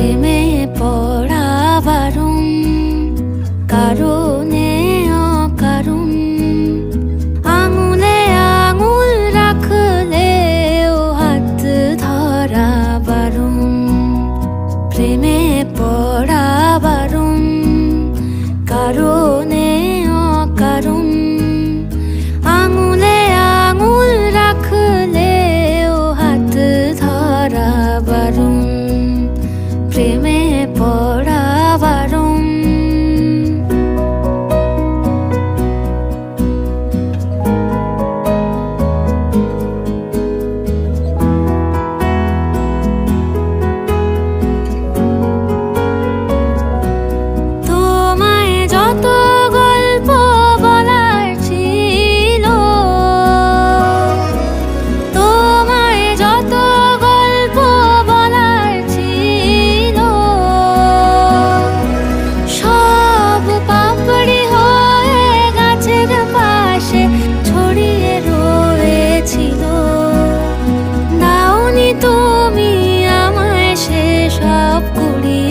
প্রেমে পড়া বারণ, কারণে অকারণ। আঙুলে আঙুল রাখলেও হাত ধরা বারণ। প্রেমে পড়া বারণ, কারণে অকারণ। আঙুলে আঙুল রাখলেও হাত ধরা বারণ। প্রেমে পড়া বারণ। তোমায় যত গল্প বলার ছিল, তোমায় যত গল্প বলার ছিল, সব পাপড়ি হয়ে গাছের পাশে ছড়িয়ে রয়েছিল। দাওনি তুমি আমায় সে সব কুড়িয়ে।